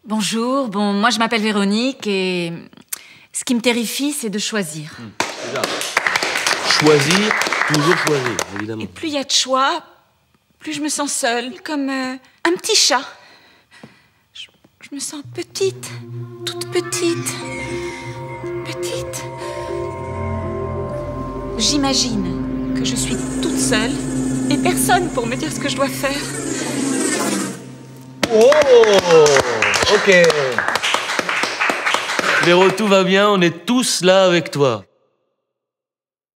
Bonjour, moi je m'appelle Véronique et ce qui me terrifie, c'est de choisir. C'est ça. Choisir, toujours choisir, évidemment. Et plus il y a de choix, plus je me sens seule, comme un petit chat. Je me sens petite, toute petite. Petite. J'imagine que je suis toute seule et personne pour me dire ce que je dois faire. Oh, ok. Véro, tout va bien, on est tous là avec toi.